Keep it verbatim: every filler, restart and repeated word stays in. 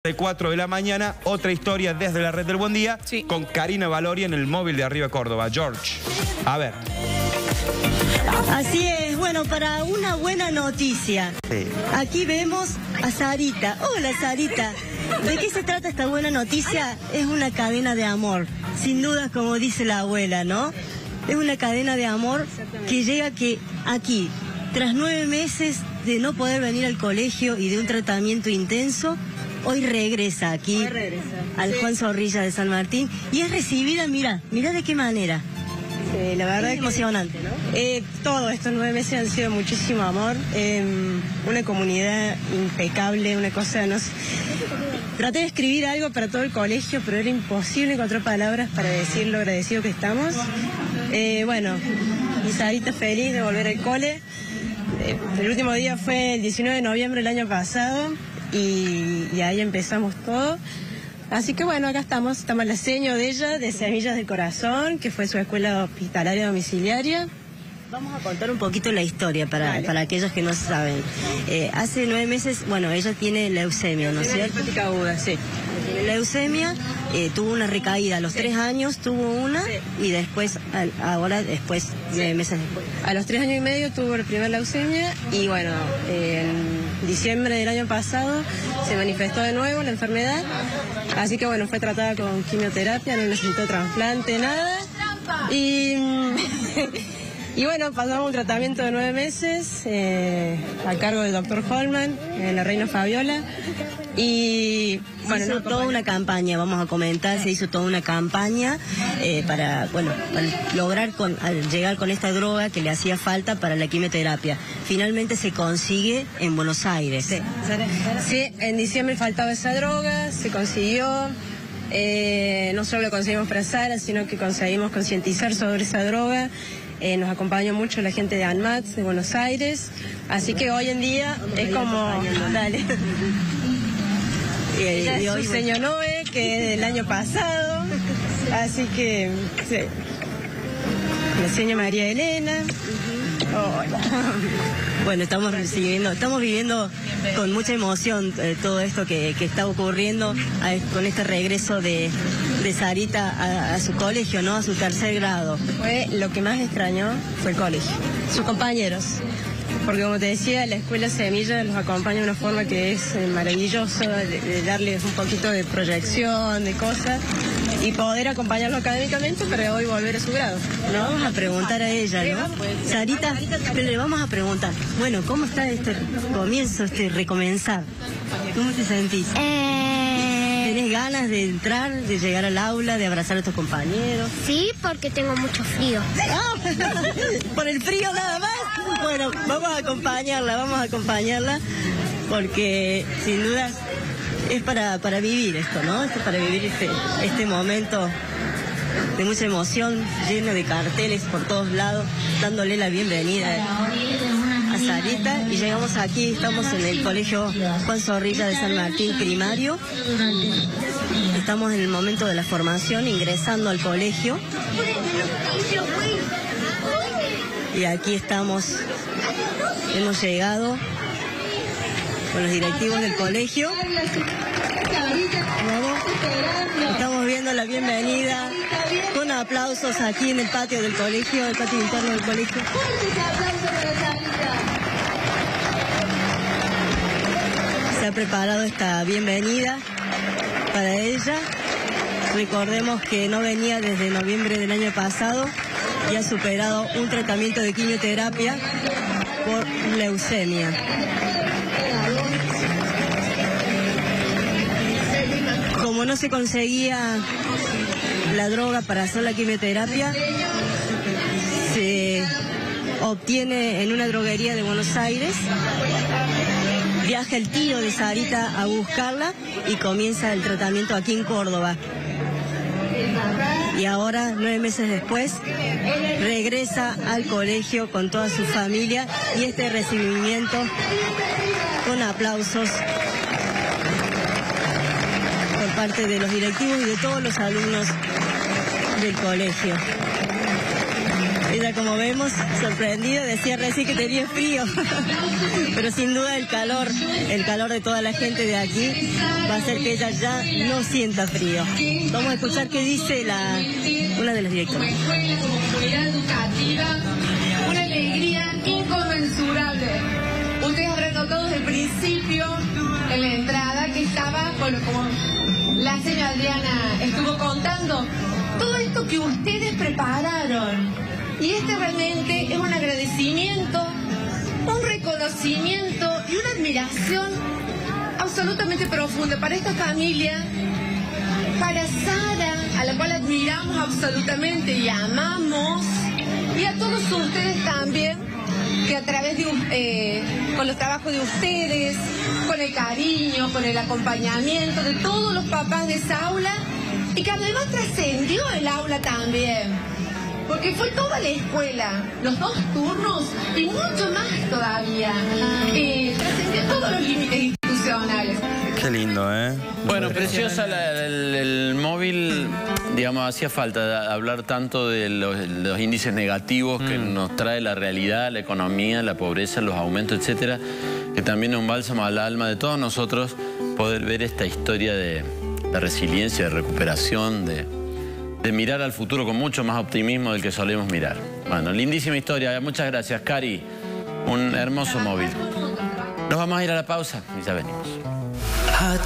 De cuatro de la mañana, otra historia desde la red del Buen Día, sí. con Karina Valoria en el móvil de Arriba Córdoba. George, a ver. Así es, bueno, para una buena noticia. Sí. Aquí vemos a Sarita. Hola, Sarita. ¿De qué se trata esta buena noticia? Es una cadena de amor, sin duda, como dice la abuela, ¿no? Es una cadena de amor que llega que aquí, tras nueve meses de no poder venir al colegio y de un tratamiento intenso, hoy regresa aquí Hoy regresa. al Sí. Juan Zorrilla de San Martín y es recibida, mira, mira de qué manera. Sí, la verdad Es que emocionante, ¿no? eh, todos estos nueve meses han sido muchísimo amor, eh, una comunidad impecable, una cosa, no sé. Traté de escribir algo para todo el colegio, pero era imposible encontrar palabras para decir lo agradecido que estamos. Eh, bueno, y Sarita feliz de volver al cole. Eh, el último día fue el diecinueve de noviembre del año pasado y, y ahí empezamos todo. Así que bueno, acá estamos, estamos en la seño de ella, de Semillas del Corazón, que fue su escuela hospitalaria domiciliaria. Vamos a contar un poquito la historia para, para aquellos que no saben. Eh, hace nueve meses, bueno, ella tiene leucemia, ¿no es cierto? Linfática aguda, sí. Tiene leucemia, eh, tuvo una recaída a los sí. tres años, tuvo una sí. y después, al, ahora después, nueve sí. meses después. A los tres años y medio tuvo la primera leucemia y bueno, eh, en diciembre del año pasado se manifestó de nuevo la enfermedad. Así que bueno, fue tratada con quimioterapia, no necesitó trasplante, nada. Y... Y bueno, pasamos un tratamiento de nueve meses eh, a cargo del doctor Holman, en la Reina Fabiola. Y bueno, se hizo toda una campaña, vamos a comentar, se hizo toda una campaña eh, para, bueno, para lograr con, llegar con esta droga que le hacía falta para la quimioterapia. Finalmente se consigue en Buenos Aires. Sí, sí, en diciembre faltaba esa droga, se consiguió. Eh, no solo lo conseguimos para Sara, sino que conseguimos concientizar sobre esa droga. Eh, nos acompañó mucho la gente de ANMAT, de Buenos Aires, así que hoy en día es como... Dale. Y, y, y hoy, señor Noé, que es del año pasado, así que... Sí. La señora María Elena. Hola. Bueno, estamos recibiendo, estamos viviendo con mucha emoción eh, todo esto que, que está ocurriendo a, con este regreso de, de Sarita a, a su colegio, ¿no? A su tercer grado. Fue lo que más extrañó fue el colegio, sus compañeros. Porque como te decía, la escuela Semilla los acompaña de una forma que es eh, maravillosa, de, de darles un poquito de proyección, de cosas, y poder acompañarlo académicamente para hoy volver a su grado, ¿no? Vamos a preguntar a ella, ¿no? Sarita, le vamos a preguntar, bueno, ¿cómo está este comienzo, este recomenzar? ¿Cómo te sentís? Eh... ¿Tenés ganas de entrar, de llegar al aula, de abrazar a tus compañeros? Sí, porque tengo mucho frío. ¿Por el frío nada más? Bueno, vamos a acompañarla, vamos a acompañarla, porque sin duda es para, para vivir esto, ¿no? Es para vivir este, este momento de mucha emoción, lleno de carteles por todos lados, dándole la bienvenida a Sarita. Y llegamos aquí, estamos en el colegio Juan Zorrilla de San Martín primario. Estamos en el momento de la formación, ingresando al colegio. Y aquí estamos, hemos llegado con los directivos del colegio. Estamos viendo la bienvenida con aplausos aquí en el patio del colegio, el patio interno del colegio. Se ha preparado esta bienvenida para ella. Recordemos que no venía desde noviembre del año pasado y ha superado un tratamiento de quimioterapia por leucemia. Como no se conseguía la droga para hacer la quimioterapia, se obtiene en una droguería de Buenos Aires. Viaja el tío de Sarita a buscarla y comienza el tratamiento aquí en Córdoba. Y ahora, nueve meses después, regresa al colegio con toda su familia y este recibimiento con aplausos por parte de los directivos y de todos los alumnos del colegio. Ella, como vemos, sorprendida, decía recién que tenía frío. Pero sin duda el calor, el calor de toda la gente de aquí va a hacer que ella ya no sienta frío. Vamos a escuchar qué dice la, una de las directoras. Como comunidad educativa, una alegría inconmensurable. Ustedes habrán notado desde el principio, en la entrada, que estaba, bueno, como la señora Adriana estuvo contando, todo esto que ustedes prepararon. Y este realmente es un agradecimiento, un reconocimiento y una admiración absolutamente profunda para esta familia, para Sara, a la cual admiramos absolutamente y amamos, y a todos ustedes también, que a través de, eh, con los trabajos de ustedes, con el cariño, con el acompañamiento de todos los papás de esa aula, y que además trascendió el aula también, porque fue toda la escuela, los dos turnos y mucho más todavía, eh, trascendió todos los límites institucionales. Qué lindo, ¿eh? Bueno, preciosa la, el, el móvil, digamos, hacía falta hablar tanto de los, los índices negativos que mm. nos trae la realidad, la economía, la pobreza, los aumentos, etcétera, que también es un bálsamo al alma de todos nosotros poder ver esta historia de, de resiliencia, de recuperación, de, de mirar al futuro con mucho más optimismo del que solemos mirar. Bueno, lindísima historia. Muchas gracias, Cari. Un hermoso móvil. Nos vamos a ir a la pausa y ya venimos.